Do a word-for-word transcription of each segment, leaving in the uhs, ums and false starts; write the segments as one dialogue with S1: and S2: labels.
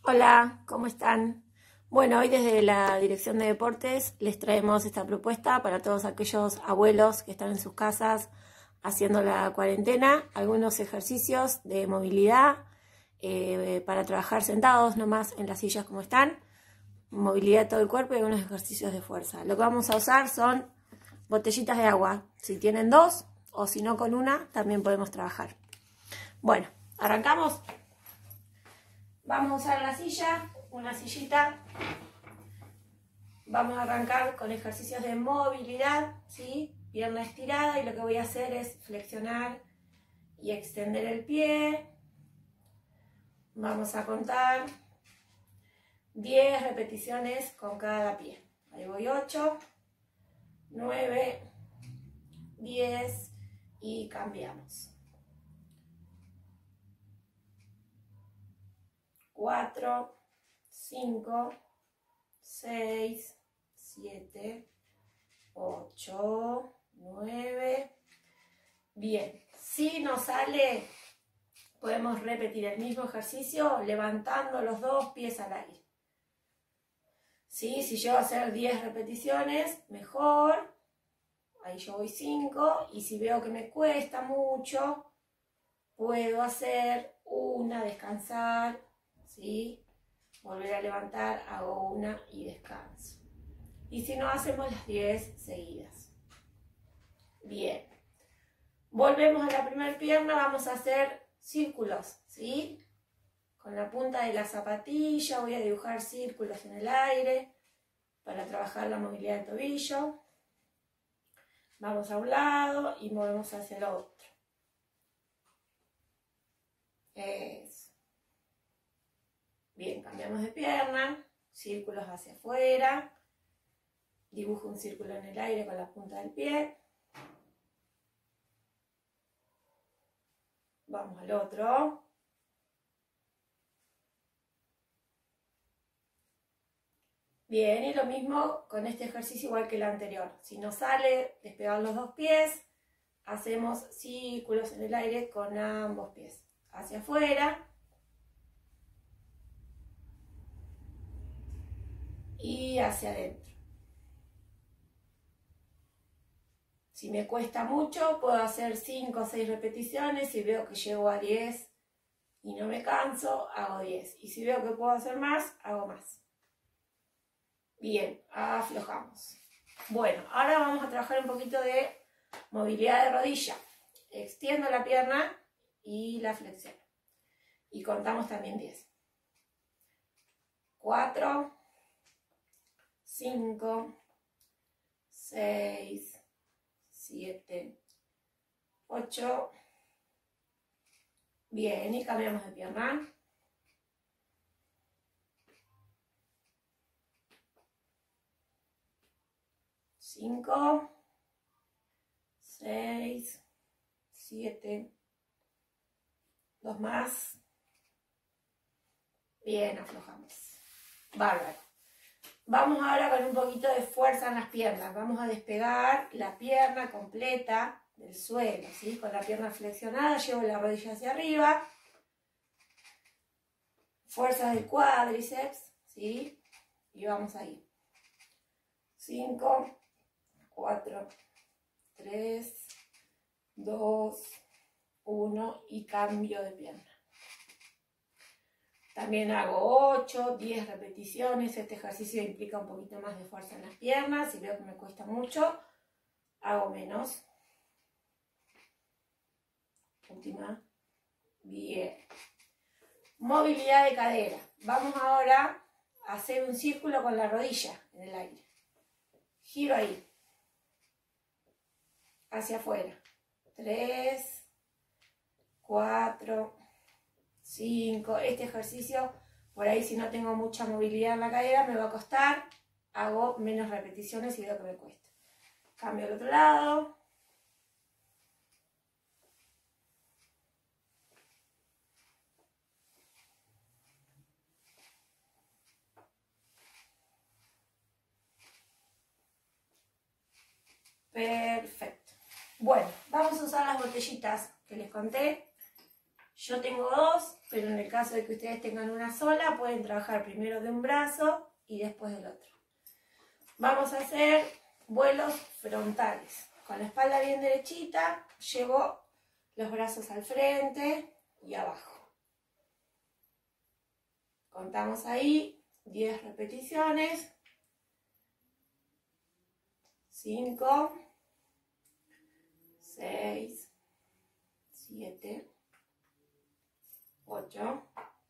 S1: Hola, ¿cómo están? Bueno, hoy desde la Dirección de Deportes les traemos esta propuesta para todos aquellos abuelos que están en sus casas haciendo la cuarentena, algunos ejercicios de movilidad eh, para trabajar sentados nomás en las sillas como están, movilidad de todo el cuerpo y algunos ejercicios de fuerza. Lo que vamos a usar son botellitas de agua, si tienen dos o si no con una también podemos trabajar. Bueno, arrancamos. Vamos a usar la silla, una sillita. Vamos a arrancar con ejercicios de movilidad, ¿sí? Pierna estirada, y lo que voy a hacer es flexionar y extender el pie. Vamos a contar diez repeticiones con cada pie. Ahí voy, ocho, nueve, diez y cambiamos. cuatro, cinco, seis, siete, ocho, nueve. Bien, si nos sale, podemos repetir el mismo ejercicio levantando los dos pies al aire. ¿Sí? Si llego a hacer diez repeticiones, mejor. Ahí yo voy cinco. Y si veo que me cuesta mucho, puedo hacer una, descansar, ¿sí? Volver a levantar, hago una y descanso. Y si no, hacemos las diez seguidas. Bien. Volvemos a la primera pierna, vamos a hacer círculos, ¿sí? Con la punta de la zapatilla voy a dibujar círculos en el aire para trabajar la movilidad del tobillo. Vamos a un lado y movemos hacia el otro. Eso. Bien, cambiamos de pierna, círculos hacia afuera, dibujo un círculo en el aire con la punta del pie. Vamos al otro. Bien, y lo mismo con este ejercicio igual que el anterior. Si nos sale despegar los dos pies, hacemos círculos en el aire con ambos pies. Hacia afuera. Y hacia adentro. Si me cuesta mucho, puedo hacer cinco o seis repeticiones. Si veo que llego a diez y no me canso, hago diez. Y si veo que puedo hacer más, hago más. Bien, aflojamos. Bueno, ahora vamos a trabajar un poquito de movilidad de rodilla. Extiendo la pierna y la flexiono. Y contamos también diez. cuatro, cinco, seis, siete, ocho. Bien, y cambiamos de pierna. cinco, seis, siete, dos más. Bien, aflojamos. Bárbaro. Vamos ahora con un poquito de fuerza en las piernas. Vamos a despegar la pierna completa del suelo, ¿sí? Con la pierna flexionada, llevo la rodilla hacia arriba. Fuerza del cuádriceps, ¿sí? Y vamos ahí. cinco, cuatro, tres, dos, uno y cambio de pierna. También hago ocho, diez repeticiones. Este ejercicio implica un poquito más de fuerza en las piernas. Si veo que me cuesta mucho, hago menos. Última. Bien. Movilidad de cadera. Vamos ahora a hacer un círculo con la rodilla en el aire. Giro ahí. Hacia afuera. tres, cuatro, cinco. Este ejercicio, por ahí si no tengo mucha movilidad en la cadera, me va a costar. Hago menos repeticiones y veo que me cuesta. Cambio al otro lado. Perfecto. Bueno, vamos a usar las botellitas que les conté. Yo tengo dos, pero en el caso de que ustedes tengan una sola, pueden trabajar primero de un brazo y después del otro. Vamos a hacer vuelos frontales. Con la espalda bien derechita, llevo los brazos al frente y abajo. Contamos ahí diez repeticiones. cinco, seis, siete, ocho,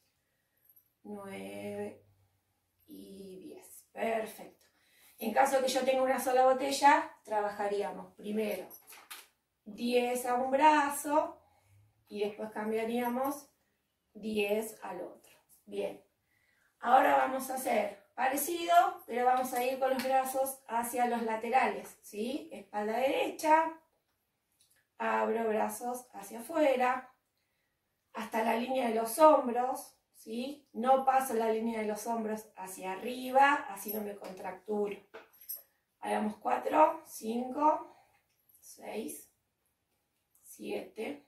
S1: nueve y diez. Perfecto. En caso de que yo tenga una sola botella, trabajaríamos primero diez a un brazo y después cambiaríamos diez al otro. Bien. Ahora vamos a hacer parecido, pero vamos a ir con los brazos hacia los laterales, ¿sí? Espalda derecha, abro brazos hacia afuera, hasta la línea de los hombros, ¿sí? No paso la línea de los hombros hacia arriba, así no me contracturo. Hagamos cuatro, cinco, seis, siete,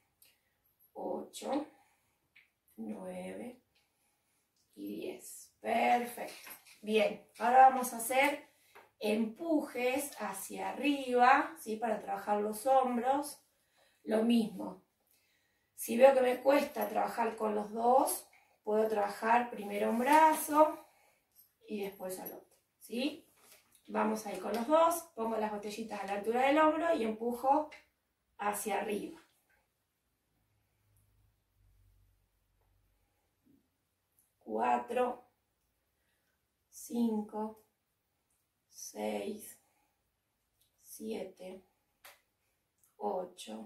S1: ocho, nueve y diez. Perfecto. Bien, ahora vamos a hacer empujes hacia arriba, ¿sí? Para trabajar los hombros. Lo mismo. Si veo que me cuesta trabajar con los dos, puedo trabajar primero un brazo y después al otro, ¿sí? Vamos a ir con los dos, pongo las botellitas a la altura del hombro y empujo hacia arriba. Cuatro, cinco, seis, siete, ocho,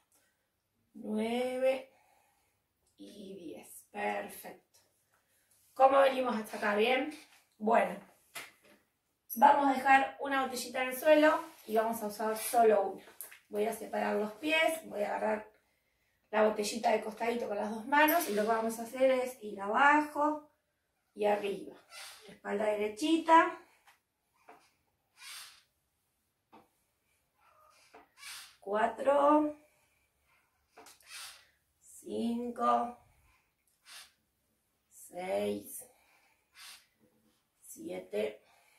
S1: nueve y diez. Perfecto. ¿Cómo venimos hasta acá? ¿Bien? Bueno, vamos a dejar una botellita en el suelo y vamos a usar solo una. Voy a separar los pies, voy a agarrar la botellita de costadito con las dos manos y lo que vamos a hacer es ir abajo y arriba. Espalda derechita. Cuatro. Cinco. Seis. Siete.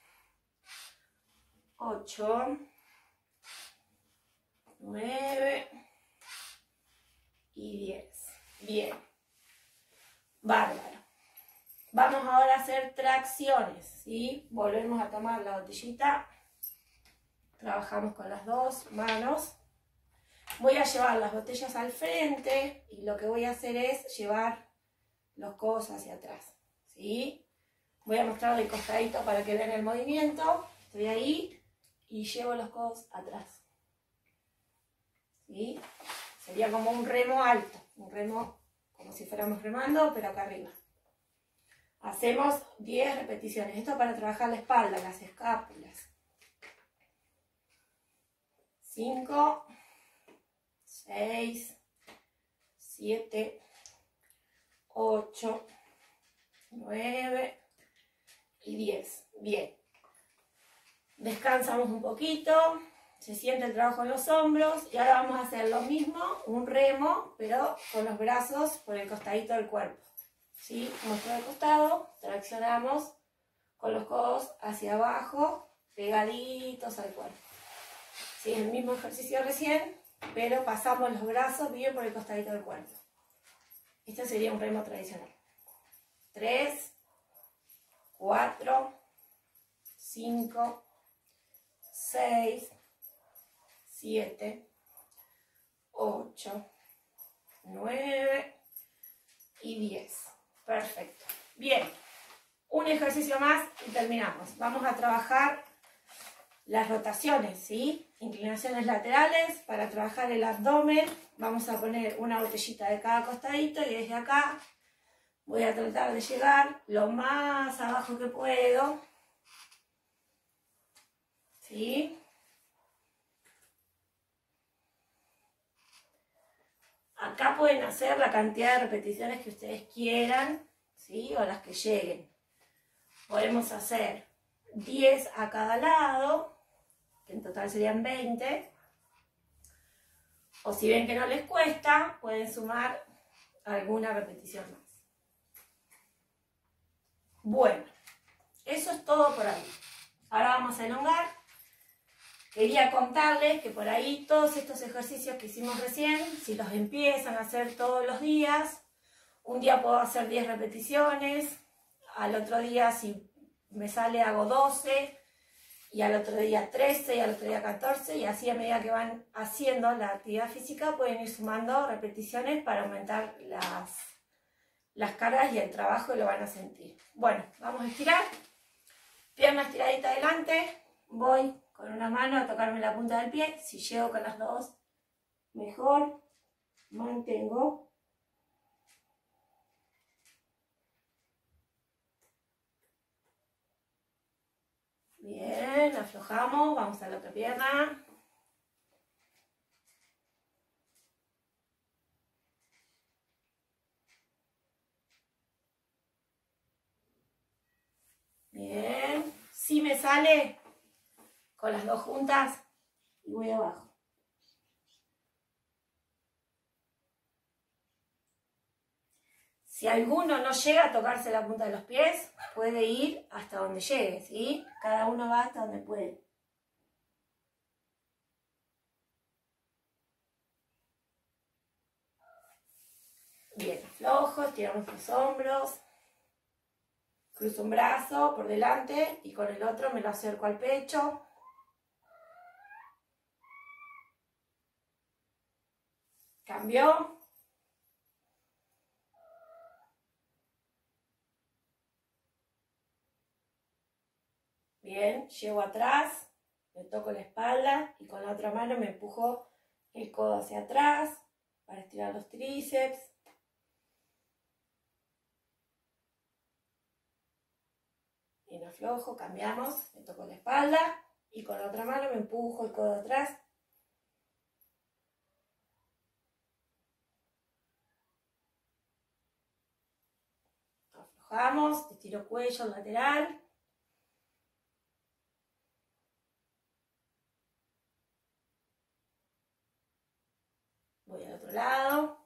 S1: Ocho. Nueve. Y diez. Bien. Bárbaro. Vamos ahora a hacer tracciones, ¿sí? Volvemos a tomar la botellita. Trabajamos con las dos manos. Voy a llevar las botellas al frente y lo que voy a hacer es llevar los codos hacia atrás, ¿sí? Voy a mostrar el costadito para que vean el movimiento. Estoy ahí y llevo los codos atrás, ¿sí? Sería como un remo alto, un remo como si fuéramos remando, pero acá arriba. Hacemos diez repeticiones. Esto para trabajar la espalda, las escápulas. cinco, seis, siete, ocho, nueve y diez. Bien. Descansamos un poquito. Se siente el trabajo en los hombros. Y ahora vamos a hacer lo mismo, un remo, pero con los brazos por el costadito del cuerpo. ¿Sí? Muestro de costado, traccionamos con los codos hacia abajo, pegaditos al cuerpo. ¿Sí? El mismo ejercicio recién, pero pasamos los brazos bien por el costadito del cuerpo. Este sería un remo tradicional. tres, cuatro, cinco, seis, siete, ocho, nueve y diez. Perfecto. Bien, un ejercicio más y terminamos. Vamos a trabajar las rotaciones, ¿sí? Inclinaciones laterales. Para trabajar el abdomen vamos a poner una botellita de cada costadito y desde acá voy a tratar de llegar lo más abajo que puedo, ¿sí? Acá pueden hacer la cantidad de repeticiones que ustedes quieran, ¿sí? O las que lleguen. Podemos hacer diez a cada lado, que en total serían veinte. O si ven que no les cuesta, pueden sumar alguna repetición más. Bueno, eso es todo por ahí. Ahora vamos a elongar. Quería contarles que por ahí todos estos ejercicios que hicimos recién, si los empiezan a hacer todos los días, un día puedo hacer diez repeticiones, al otro día si me sale hago doce, y al otro día trece, y al otro día catorce, y así a medida que van haciendo la actividad física pueden ir sumando repeticiones para aumentar las, las cargas y el trabajo y lo van a sentir. Bueno, vamos a estirar, pierna estiradita adelante, voy con una mano a tocarme la punta del pie, si llego con las dos, mejor, mantengo. Bien, aflojamos, vamos a la otra pierna. Bien, si me sale con las dos juntas y voy abajo. Si alguno no llega a tocarse la punta de los pies, puede ir hasta donde llegue, ¿sí? Cada uno va hasta donde puede. Bien, aflojo, tiramos los hombros. Cruzo un brazo por delante y con el otro me lo acerco al pecho. Cambio. Bien, llego atrás, me toco la espalda y con la otra mano me empujo el codo hacia atrás para estirar los tríceps. Bien, aflojo, cambiamos, me toco la espalda y con la otra mano me empujo el codo atrás. Aflojamos, estiro cuello lateral. Voy al otro lado.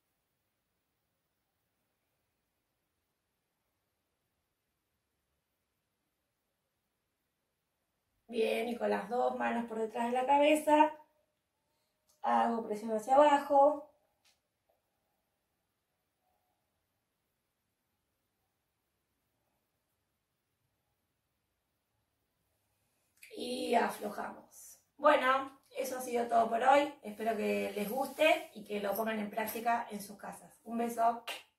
S1: Bien, y con las dos manos por detrás de la cabeza, hago presión hacia abajo. Y aflojamos. Bueno, eso ha sido todo por hoy. Espero que les guste y que lo pongan en práctica en sus casas. Un beso.